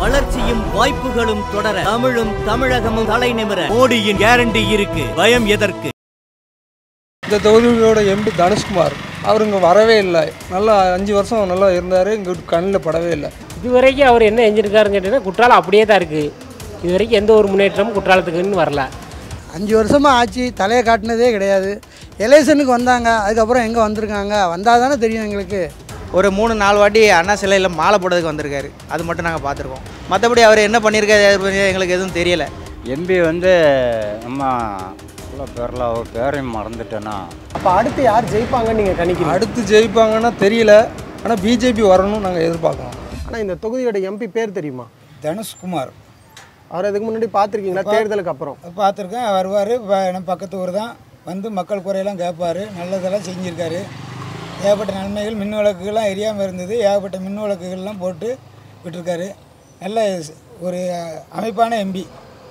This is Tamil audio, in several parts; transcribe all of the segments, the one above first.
வளர்ச்சியும் வாய்ப்புகளும் தொடர தமிழும் தமிழகமும் தலைநிமிர மோடியின் கேரண்டி இருக்கு. பயம் எதற்கு? இந்த தொகுதியோட எம்பி தனுஷ்குமார் அவர் இங்கே வரவே இல்லை. நல்லா 5 வருஷம் நல்லா இருந்தார். இங்கே கண்ணில் படவே இல்லை. இதுவரைக்கும் அவர் என்ன செஞ்சுருக்காருன்னு கேட்டீங்கன்னா குற்றாலம் அப்படியே தான் இருக்குது. இதுவரைக்கும் எந்த ஒரு முன்னேற்றமும் குற்றாலத்துக்குன்னு வரல. 5 வருஷமாக ஆட்சி தலையை காட்டினதே கிடையாது. எலெக்ஷனுக்கு வந்தாங்க, அதுக்கப்புறம் எங்கே வந்திருக்காங்க, வந்தால் தானே தெரியும் எங்களுக்கு. ஒரு 3-4 வாட்டி அண்ணா சிலையில் மாலை போடுறதுக்கு வந்திருக்காரு. அது மட்டும் நாங்கள் பார்த்துருக்கோம். மற்றபடி அவர் என்ன பண்ணியிருக்காரு எங்களுக்கு எதுவும் தெரியலை. எம்பி வந்து நம்ம பேரில் அவர் பேரையும் மறந்துட்டேன்னா. அப்போ அடுத்து யார் ஜெயிப்பாங்கன்னு நீங்கள் கணிக்கிறீங்க? அடுத்து ஜெயிப்பாங்கன்னா தெரியல. ஆனால் பிஜேபி வரணும்னு நாங்கள் எதிர்பார்க்கலாம். ஆனால் இந்த தொகுதியோட எம்பி பேர் தெரியுமா? தனுஷ்குமார். அவர் அதுக்கு முன்னாடி பார்த்துருக்கீங்களா? தேர்தலுக்கு அப்புறம் பார்த்துருக்கேன். வருவார். நம்ம பக்கத்து ஊர் தான். வந்து மக்கள் குறையெல்லாம் கேட்பார். நல்லதெல்லாம் செஞ்சுருக்காரு. ஏகப்பட்ட நன்மைகள், மின் விளக்குகள்லாம் எரியாமல் இருந்தது. ஏகப்பட்ட மின் விளக்குகள்லாம் போட்டு விட்டுருக்காரு. நல்ல ஒரு அமைப்பான எம்பி.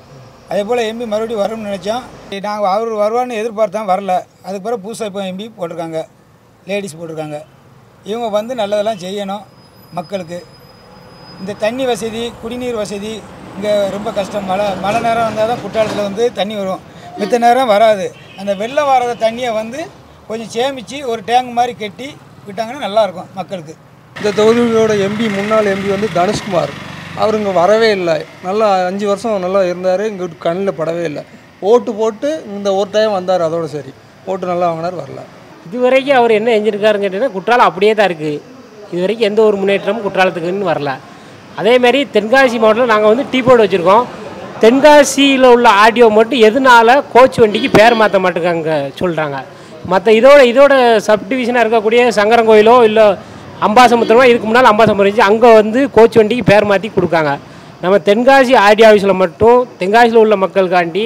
அதே போல் எம்பி மறுபடியும் வரணும்னு நினச்சோம். நாங்கள் அவர் வருவான்னு எதிர்பார்த்தோம், வரல. அதுக்கு பிறகு புதுசாக இப்போ எம்பி போட்டிருக்காங்க, லேடிஸ் போட்டிருக்காங்க. இவங்க வந்து நல்லதெல்லாம் செய்யணும் மக்களுக்கு. இந்த தண்ணி வசதி, குடிநீர் வசதி இங்கே ரொம்ப கஷ்டம். மழை நேரம் வந்தால் தான் குற்றாலத்தில் வந்து தண்ணி வரும். மித்த நேரம் வராது. அந்த வெள்ளம் வராத தண்ணியை வந்து கொஞ்சம் சேமித்து ஒரு டேங்க் மாதிரி கட்டி விட்டாங்கன்னா நல்லாயிருக்கும் மக்களுக்கு. இந்த தொகுதியோட எம்பி முன்னாள் எம்பி வந்து தனுஷ்குமார் அவர் இங்கே வரவே இல்லை. நல்லா 5 வருஷம் நல்லா இருந்தார். இங்கே கண்ணில் படவே இல்லை. ஓட்டு போட்டு இந்த ஒரு டைம் வந்தார், அதோடு சரி. ஓட்டு நல்லா வாங்கினார், வரல. இதுவரைக்கும் அவர் என்ன செஞ்சுருக்காருன்னு கேட்டீங்கன்னா குற்றாலம் அப்படியே தான் இருக்குது. இதுவரைக்கும் எந்த ஒரு முன்னேற்றமும் குற்றாலத்துக்குன்னு வரல. அதேமாரி தென்காசி மாவட்டத்தில் நாங்கள் வந்து டீ போர்டு வச்சுருக்கோம். தென்காசியில் உள்ள ஆடியோ மட்டும் எதனால கோச் வண்டிக்கு பேர் மாற்ற மாட்டேங்காங்க சொல்கிறாங்க. மற்ற இதோட சப்டிவிஷனாக இருக்கக்கூடிய சங்கரங்கோயிலோ இல்லை அம்பாசமுத்திரமோ, இதுக்கு முன்னால் அம்பாசமுத்திரம் இருந்துச்சு, அங்கே வந்து கோச் வண்டிக்கு பேர் மாற்றி கொடுக்காங்க. நம்ம தென்காசி ஆடியோ ஆஃபீஸில் மட்டும் தென்காசியில் உள்ள மக்களுக்காண்டி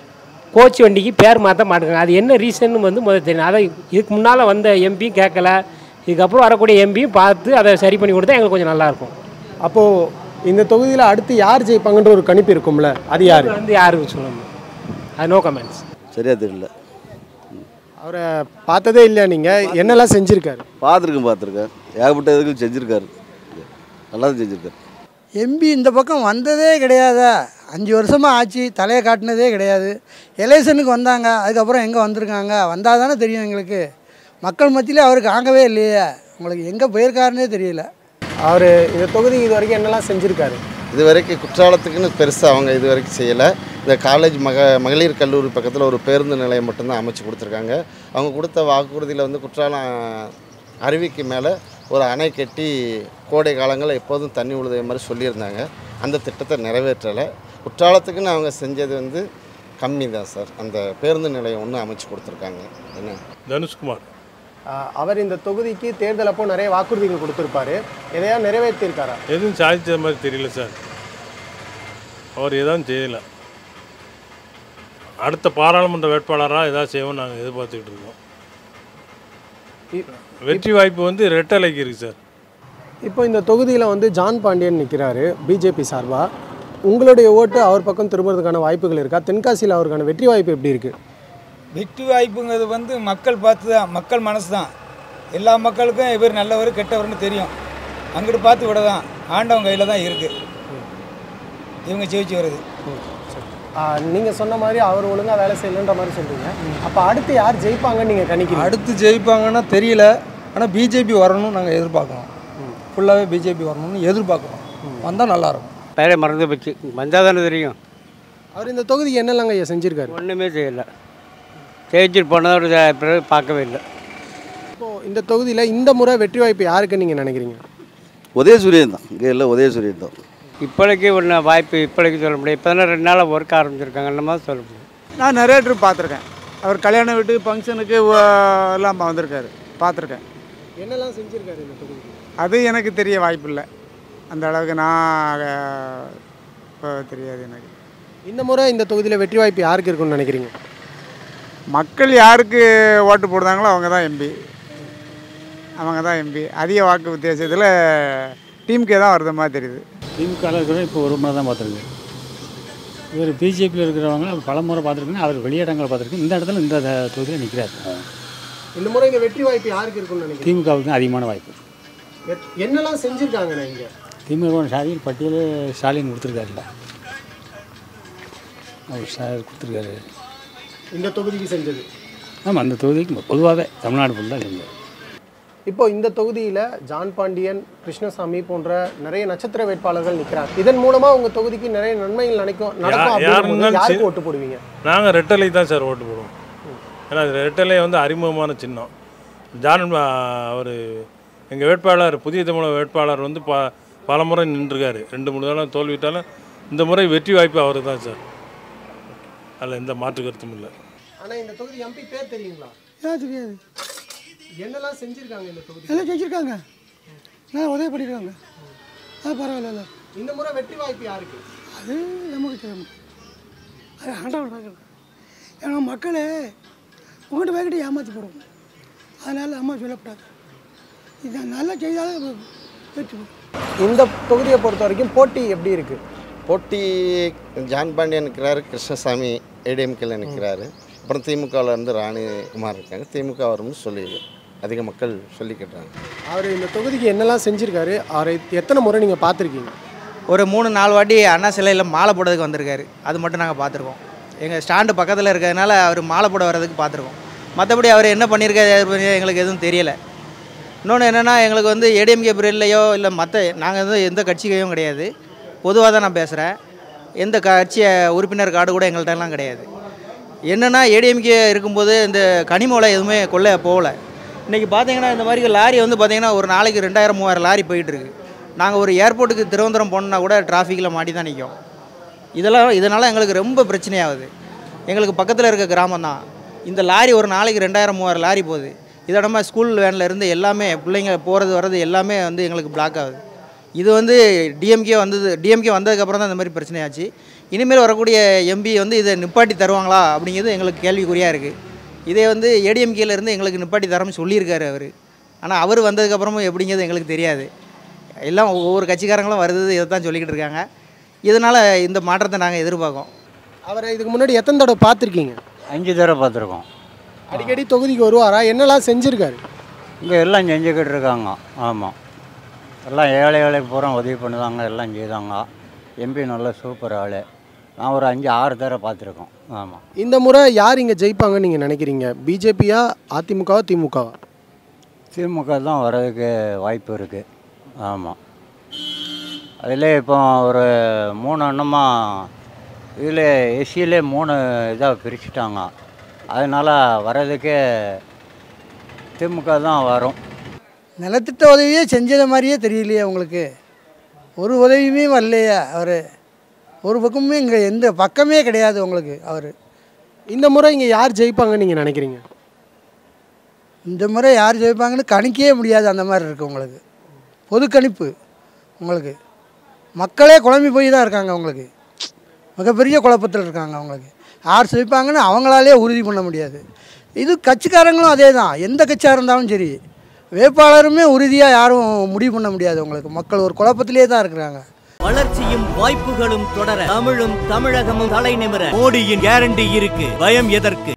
கோச் வண்டிக்கு பேர் மாற்ற மாட்டேங்காங்க. அது என்ன ரீசன்னு வந்து முதல்ல தெரியும். அதை இதுக்கு முன்னால் வந்த எம்பியும் கேட்கல. இதுக்கப்புறம் வரக்கூடிய எம்பியும் பார்த்து அதை சரி பண்ணி கொடுத்தா எங்களுக்கு கொஞ்சம் நல்லாயிருக்கும். அப்போது இந்த தொகுதியில் அடுத்து யார் ஜெயிப்பாங்கன்ற ஒரு கணிப்பு இருக்கும்ல, அது யார் வந்து யாருக்கு சொல்லணும்? அது நோ கமெண்ட்ஸ். சரியாக தெரியல. அவரை பார்த்ததே இல்லையா நீங்கள்? என்னெல்லாம் செஞ்சுருக்காரு? பார்த்துருக்கேன். ஏகப்பட்ட இதுக்கு செஞ்சுருக்காரு. நல்லா செஞ்சுருக்காரு. எம்பி இந்த பக்கம் வந்ததே கிடையாதா? 5 வருஷமாக ஆட்சி தலையை காட்டினதே கிடையாது. எலெக்ஷனுக்கு வந்தாங்க, அதுக்கப்புறம் எங்கே வந்திருக்காங்க, வந்தால் தானே தெரியும் எங்களுக்கு. மக்கள் மத்தியிலே அவருக்கு ஆகவே இல்லையே. உங்களுக்கு எங்கே போயிருக்காருன்னே தெரியல. அவர் இந்த தொகுதி இது வரைக்கும் என்னெல்லாம் செஞ்சுருக்காரு? இது வரைக்கும் குற்றாலத்துக்குன்னு பெருசாக அவங்க இது வரைக்கும் செய்யலை. இந்த காலேஜ் மகளிர் கல்லூரி பக்கத்தில் ஒரு பேருந்து நிலையம் மட்டும்தான் அமைச்சு கொடுத்துருக்காங்க. அவங்க கொடுத்த வாக்குறுதியில் வந்து குற்றாலம் அருவிக்கு மேலே ஒரு அணை கட்டி கோடை காலங்களில் எப்போதும் தண்ணி உழுத மாதிரி சொல்லியிருந்தாங்க. அந்த திட்டத்தை நிறைவேற்றலை. குற்றாலத்துக்குன்னு அவங்க செஞ்சது வந்து கம்மி தான் சார். அந்த பேருந்து நிலையம் ஒன்று அமைச்சு கொடுத்துருக்காங்க. என்ன தனுஷ்குமார் அவர் இந்த தொகுதிக்கு தேர்தல் அப்போ நிறைய வாக்குறுதிகள் கொடுத்துருப்பாரு. எதையா நிறைவேற்றிருக்காரா? எதுவும் சாதித்த மாதிரி தெரியல சார். அவர் எதுவும் செய்யலை. அடுத்த பாராளுமன்ற வேட்பாளராக எதாவது செய்வோம் நாங்கள் எதிர்பார்த்துக்கிட்டு இருக்கோம். வெற்றி வாய்ப்பு வந்து ரெட்டலைக்கு இருக்குது சார். இப்போ இந்த தொகுதியில் வந்து ஜான் பாண்டியன் நிற்கிறாரு பிஜேபி சார்பாக. உங்களுடைய ஓட்டு அவர் பக்கம் திரும்புறதுக்கான வாய்ப்புகள் இருக்கா? தென்காசியில் அவருக்கான வெற்றி வாய்ப்பு எப்படி இருக்குது? வெற்றி வாய்ப்புங்கிறது வந்து மக்கள் பார்த்து தான், மக்கள் மனசு தான். எல்லா மக்களுக்கும் இவர் நல்லவர் கெட்டவர்னு தெரியும். அங்கிட்டு பார்த்து விட தான் ஆண்டவங்க கையில் தான் இருக்குது இவங்க ஜெயிச்சு வருது. நீங்கள் சொன்ன மாதிரி அவர் ஒழுங்காக வேலை செய்யலன்ற மாதிரி சொல்கிறீங்க. அப்போ அடுத்து யார் ஜெயிப்பாங்கன்னு நீங்கள் கணிக்கிறீங்க? அடுத்து ஜெயிப்பாங்கன்னா தெரியல. ஆனால் பிஜேபி வரணும்னு நாங்கள் எதிர்பார்க்கலாம். ஃபுல்லாகவே பிஜேபி வரணும்னு எதிர்பார்க்கலாம். வந்தால் நல்லாயிருக்கும். பேரை மறந்து போச்சு. வந்தால் தானே தெரியும். அவர் இந்த தொகுதிக்கு என்னெல்லாங்க ஐயா செஞ்சுருக்காரு? ஒன்றுமே செய்யலை. ஜெயிச்சுட்டு போனதோட பிறகு பார்க்கவே இல்லை. இப்போது இந்த தொகுதியில் இந்த முறை வெற்றி வாய்ப்பு யாருக்குன்னு நீங்கள் நினைக்கிறீங்க? உதயசூரியன் தான். இங்கே இல்லை, உதயசூரியன் தான். இப்போதைக்கு ஒன்று வாய்ப்பு இப்போதைக்கு சொல்ல முடியும். இப்போ தானே 2 நாளாக ஒர்க் ஆரம்பிச்சிருக்காங்க. அந்த மாதிரி சொல்ல முடியும். நான் நிறைய ட்ரிப் பார்த்துருக்கேன். அவர் கல்யாண வீட்டுக்கு ஃபங்க்ஷனுக்கு எல்லாம் வந்திருக்காரு, பார்த்துருக்கேன். என்னெல்லாம் செஞ்சுருக்காரு இந்த தொகுதிக்கு? அது எனக்கு தெரிய வாய்ப்பு இல்லை. அந்த அளவுக்கு நான் தெரியாது எனக்கு. இந்த முறை இந்த தொகுதியில் வெற்றி வாய்ப்பு யாருக்கு இருக்குன்னு நினைக்கிறீங்க? மக்கள் யாருக்கு ஓட்டு போடுறாங்களோ அவங்க தான் எம்பி. அதிக வாக்கு வித்தியாசத்தில் டீமுக்கே தான் வருது மாதிரி தெரியுது. திமுக இருக்கிற இப்போ ஒரு முறை தான் பார்த்துருக்கேன். இவர் பிஜேபியில் இருக்கிறவங்க பல முறை பார்த்துருக்கேன். அவர் வெளியிடங்களை பார்த்துருக்கேன். இந்த இடத்துல இந்த தொகுதியில் நிற்கிறார். இந்த முறை இந்த வெற்றி வாய்ப்பு யாருக்கு இருக்குன்னு நினைக்கிறேன்? திமுகவுக்கு அதிகமான வாய்ப்பு. என்னெல்லாம் செஞ்சுருக்காங்கண்ணா இங்கே? திமுக சாதியில் பட்டியல் ஸ்டாலின் கொடுத்துருக்காருல்ல, அவர் கொடுத்துருக்காரு. இந்த தொகுதிக்கு செஞ்சது. ஆமாம், அந்த தொகுதிக்கு பொதுவாகவே தமிழ்நாடு ஃபுல்லாக செஞ்சார். இப்போ இந்த தொகுதியில் ஜான் பாண்டியன், கிருஷ்ணசாமி போன்ற நிறைய நட்சத்திர வேட்பாளர்கள் நிற்கிறாங்க. இதன் மூலமாக உங்கள் தொகுதிக்கு நிறைய நன்மைகள் நடக்கும். யாருக்கு ஓட்டு போடுவீங்க? நாங்கள் ரெட்டலை தான் சார் ஓட்டு போடுவோம். ஏன்னா ரெட்டலை வந்து அறிமுகமான சின்னம். ஜான் அவர் எங்கள் வேட்பாளர், புதிய தமிழக வேட்பாளர் வந்து பல முறை நின்றுருக்காரு. 2-3 தடவை தோல்விட்டாலும் இந்த முறை வெற்றி வாய்ப்பு அவர் தான் சார். அதில் எந்த மாற்று கருத்தும் இல்லை. ஆனால் இந்த தொகுதி எம்பி பேர் தெரியுங்களா? தெரியாது. என்னெல்லாம் செஞ்சுருக்காங்க இந்த தொகுதி? எல்லாம் செஞ்சுருக்காங்க, நான் உதவி பண்ணியிருக்காங்க. அது பரவாயில்ல. இந்த முறை வெற்றி வாய்ப்பு யாருக்கு? அது நமக்கு தெரியும், அது ஆண்டவன் பார்க்கணும். ஏன்னா மக்களே உங்கள்கிட்ட வேகிட்டு ஏமாற்றி போடுவோம், அதனால் அம்மா சொல்லப்படாது. இது நல்லா செய்தாலும் வெற்றி. இந்த தொகுதியை பொறுத்த வரைக்கும் போட்டி எப்படி இருக்குது? போட்டி ஜான் பாண்டியன் நிற்கிறாரு, கிருஷ்ணசாமி ஏடிஎம்கேல நிற்கிறாரு, அப்புறம் திமுகவில் இருந்து ராணிகுமார் இருக்காங்க. திமுக வரும்னு சொல்லி அதிக மக்கள் சொல்லிக்கிட்டாங்க. அவர் இந்த தொகுதிக்கு என்னெல்லாம் செஞ்சுருக்காரு? அவரை எத்தனை முறை நீங்கள் பார்த்துருக்கீங்க? ஒரு 3-4 வாட்டி அண்ணா சிலையில் மாலை போடுறதுக்கு வந்திருக்காரு. அது மட்டும் நாங்கள் பார்த்துருக்கோம். எங்கள் ஸ்டாண்டு பக்கத்தில் இருக்கிறதுனால அவர் மாலை போட வர்றதுக்கு பார்த்துருக்கோம். மற்றபடி அவர் என்ன பண்ணியிருக்காரு எங்களுக்கு எதுவும் தெரியலை. இன்னொன்று என்னென்னா, எங்களுக்கு வந்து ஏடிஎம்கே பிரில்லையோ இல்லை மற்ற நாங்கள் வந்து எந்த கட்சிக்கையும் கிடையாது. பொதுவாக தான் நான் பேசுகிறேன். எந்த கட்சி உறுப்பினர் கார்டு கூட எங்கள்கிட்டலாம் கிடையாது. என்னென்னா, ஏடிஎம்கே இருக்கும்போது இந்த கனிமூலை எதுவுமே கொள்ள போகலை. இன்றைக்கி பார்த்தீங்கன்னா இந்த மாதிரி லாரி வந்து பார்த்திங்கன்னா ஒரு நாளைக்கு 2000-3000 லாரி போயிட்டுருக்கு. நாங்கள் ஒரு ஏர்போர்ட்டுக்கு திருவனந்தபுரம் போனோன்னா கூட டிராஃபிக்கில் மாட்டி தான் நிற்கும். இதனால் எங்களுக்கு ரொம்ப பிரச்சனையாகுது. எங்களுக்கு பக்கத்தில் இருக்க கிராமம் தான். இந்த லாரி ஒரு நாளைக்கு 2000-3000 லாரி போகுது. இதோட ஸ்கூல் வேனில் இருந்து எல்லாமே பிள்ளைங்க போகிறது வர்றது எல்லாமே வந்து எங்களுக்கு பிளாக் ஆகுது. இது வந்து டிஎம்கே வந்ததுக்கப்புறம் தான் இந்த மாதிரி பிரச்சனையாச்சு. இனிமேல் வரக்கூடிய எம்பி வந்து இதை நிப்பாட்டி தருவாங்களா அப்படிங்கிறது எங்களுக்கு கேள்விக்குறியாக இருக்குது. இதே வந்து ஏடிஎம்கேலேருந்து எங்களுக்கு நிப்பாட்டி தரம்னு சொல்லியிருக்காரு அவர். ஆனால் அவர் வந்ததுக்கப்புறமும் எப்படிங்கிறது எங்களுக்கு தெரியாது. எல்லாம் ஒவ்வொரு கட்சிக்காரங்களும் வருது இதை தான் சொல்லிக்கிட்டு இருக்காங்க. இதனால் இந்த மாற்றத்தை நாங்கள் எதிர்பார்க்கோம். அவரை இதுக்கு முன்னாடி எத்தனை தடவை பார்த்துருக்கீங்க? 5 தடவை பார்த்துருக்கோம். அடிக்கடி தொகுதிக்கு வருவாரா? என்னெல்லாம் செஞ்சுருக்காரு? இங்கே எல்லாம் செஞ்சுக்கிட்டு இருக்காங்க. ஆமாம், எல்லாம் ஏழை பூரா உதவி பண்ணுவாங்க, எல்லாம் செய்தாங்க. எம்பி நல்ல சூப்பர் ஆள். நான் ஒரு 5-6 தடவை பார்த்துருக்கோம். ஆமாம். இந்த முறை யார் இங்கே ஜெயிப்பாங்கன்னு நீங்கள் நினைக்கிறீங்க? பிஜேபியா, அதிமுகவா, திமுகவா? திமுக தான் வர்றதுக்கு வாய்ப்பு இருக்குது. ஆமாம், அதில் இப்போ ஒரு 3 அண்ணமாக இதில் எஸ்சியிலே 3 இதாக பிரிச்சுட்டாங்க. அதனால் வர்றதுக்கே திமுக தான் வரும். நலத்திட்ட உதவியே செஞ்சது மாதிரியே தெரியலையே உங்களுக்கு. ஒரு உதவியுமே வரலையா அவர்? ஒரு பக்கமுமே இங்கே எந்த பக்கமே கிடையாது உங்களுக்கு அவர். இந்த முறை இங்கே யார் ஜெயிப்பாங்கன்னு நீங்கள் நினைக்கிறீங்க? இந்த முறை யார் ஜெயிப்பாங்கன்னு கணிக்கவே முடியாது. அந்த மாதிரி இருக்குது உங்களுக்கு. பொது கணிப்பு உங்களுக்கு. மக்களே குழம்பி போய் தான் இருக்காங்க. உங்களுக்கு மிகப்பெரிய குழப்பத்தில் இருக்காங்க. அவங்களுக்கு யார் ஜெயிப்பாங்கன்னு அவங்களாலே உறுதி பண்ண முடியாது. இது கட்சிக்காரங்களும் அதே தான். எந்த கட்சியாக இருந்தாலும் சரி, வேட்பாளருமே உறுதியாக யாரும் முடிவு பண்ண முடியாது. உங்களுக்கு மக்கள் ஒரு குழப்பத்திலே தான் இருக்கிறாங்க. வளர்ச்சியும் வாய்ப்புகளும் தொடர தமிழும் தமிழகமும் தலை நிமிர மோடியின் கேரண்டி இருக்கு. பயம் எதற்கு?